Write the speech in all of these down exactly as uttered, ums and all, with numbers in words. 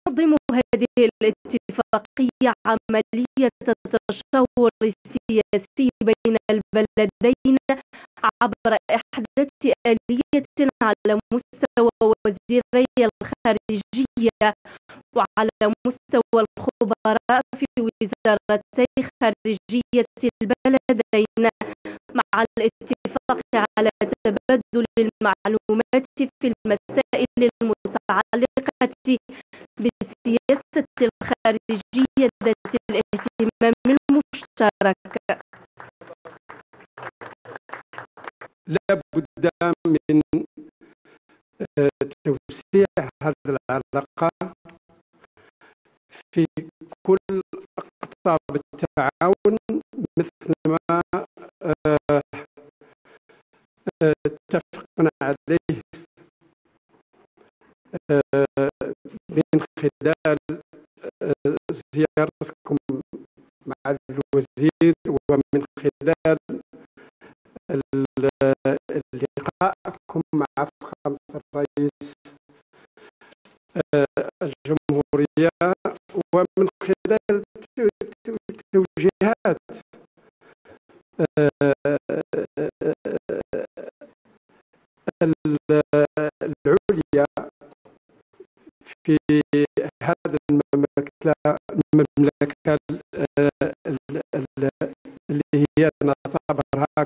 تنظم هذه الاتفاقية عملية التشاور السياسي بين البلدين عبر إحداث آلية على مستوى وزيري الخارجية وعلى مستوى الخبراء في وزارتي خارجية البلدين، مع الاتفاق على تبادل المعلومات في المسائل المتعلقة بالسياسة الخارجية ذات الاهتمام المشترك. لا بد من توسيع هذه العلاقة في كل أقطاب التعاون مثل ما اتفقنا عليه من خلال زيارتكم مع الوزير ومن خلال لقائكم مع فخامة الرئيس الجمهورية ومن خلال توجيهات العليا في هذه المملكة المملكة اللي هي نعتبرها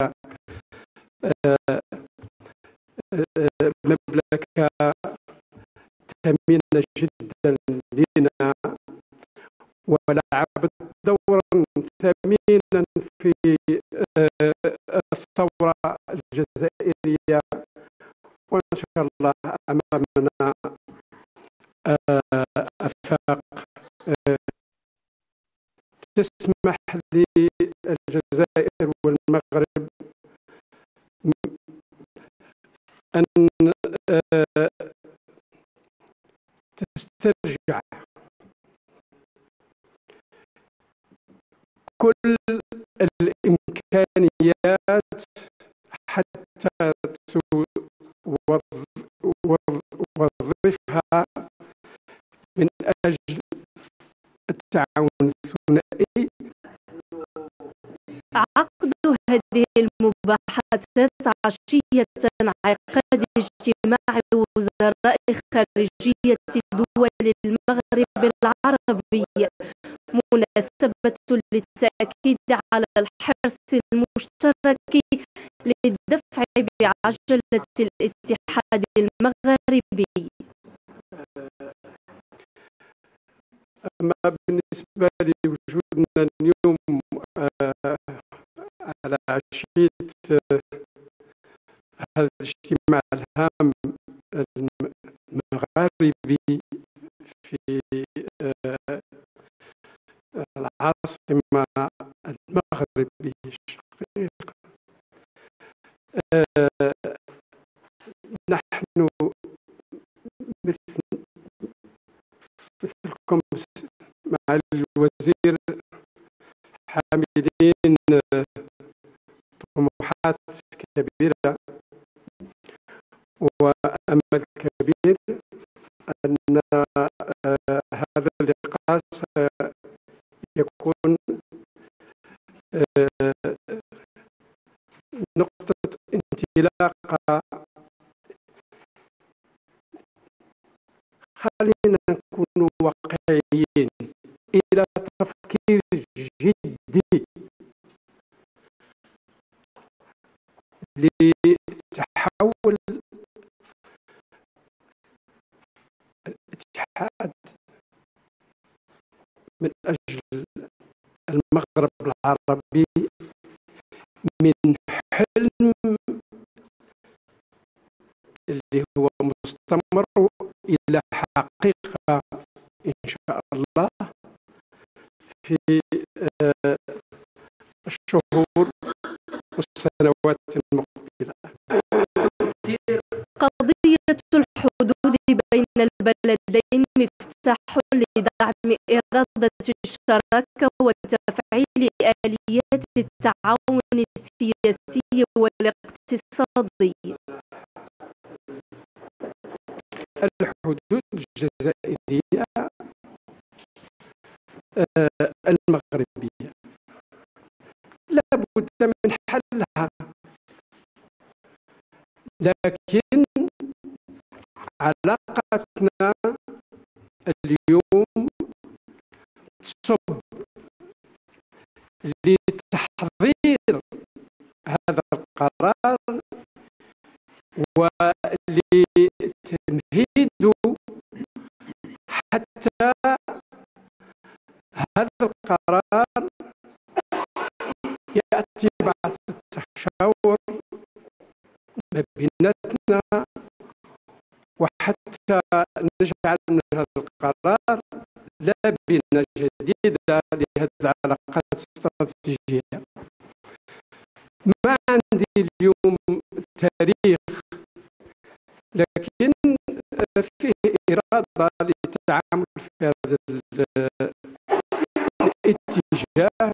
كمملكة ثمينة جدا لنا ولعبت دورا ثمينا في الثورة الجزائرية، وإن شاء الله أمامنا آفاق تسمح للجزائر والمغرب أن تسترجع كل الإمكانيات حتى توظفها من أجل التعاون الثنائي. عقد هذه المباحثات عشية انعقاد اجتماع وزراء خارجية دول المغرب العربي مناسبة للتأكيد على الحرص المشترك للدفع بعجلة الاتحاد المغربي. أما بالنسبة لوجودنا اليوم على عشية هذا الاجتماع الهام المغاربي في العاصمة المغربية الشقيقة، نحن مثل مثلكم مع الوزير حاملين طموحات كبيرة وأمل كبير أن هذا اللقاء سيكون نقطة انطلاقة. خلينا نكون واقعيين إلى تفكير جدي لتحول الاتحاد من أجل المغرب العربي من حلم اللي هو مستمر إلى حقيقة إن شاء الله في الشهور والسنوات المقبلة. قضية الحدود بين البلدين مفتاح لدعم إرادة الشراكة وتفعيل آليات التعاون السياسي والاقتصادي. الحدود الجزائرية المغربية لا بد من حلها، لكن علاقتنا اليوم تصب لتحضير هذا القرار ولتمهيده حتى هذا القرار يأتي بعد التشاور ما بيناتنا، وحتى نجعل من هذا القرار لبنة جديدة لهذه العلاقات الاستراتيجية. ما عندي اليوم تاريخ، لكن فيه إرادة للتعامل في هذا الاتجاه.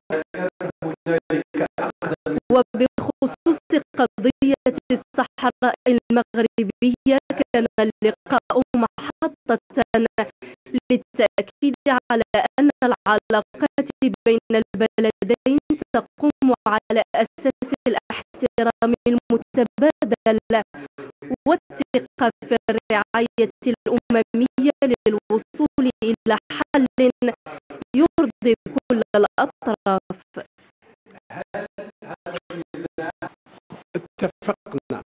وبخصوص قضية الصحراء المغربية، كان اللقاء محطة للتأكيد على أن العلاقات بين البلدين تقوم على أساس الاحترام المتبادل والثقة في الرعاية الأممية للوصول إلى حل يرضي كل الأطراف. اتفقنا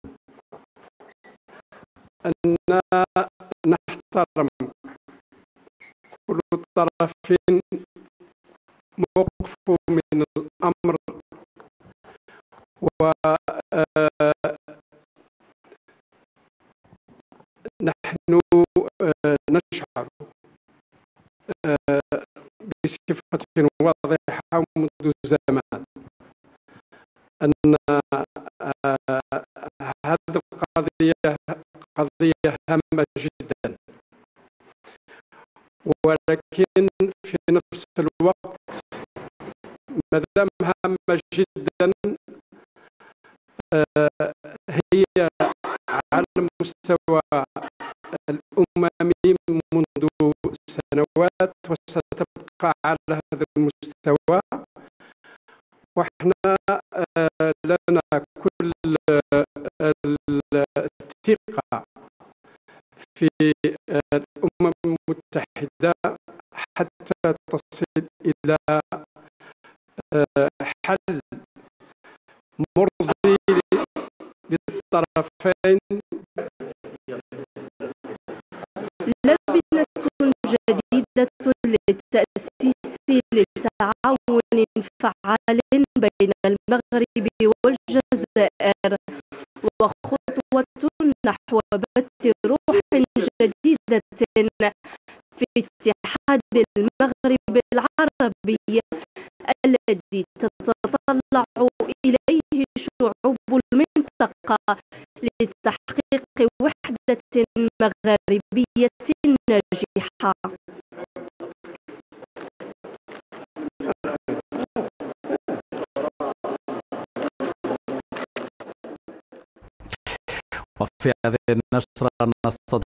أن نحترم كل الطرفين موقفه من الأمر، ونحن نشعر بصفة واضحة منذ زمان أن هذه القضية قضية هامة جدا، ولكن في نفس الوقت ما دام هامة جدا هي على المستوى الأممي منذ سنوات وستبقى على هذا المستوى، وإحنا لنا كل الثقة في الأمم المتحدة حتى تصل إلى حل مرضي للطرفين. لجنة جديدة للتأسيس لتعاون فعال بين المغرب والجزائر، وخطوة نحو بث روح جديدة في اتحاد المغرب العربي الذي تتطلع إليه شعوب المنطقة لتحقيق وحدة مغربية ناجحة. وفي هذه النشرة نستضيف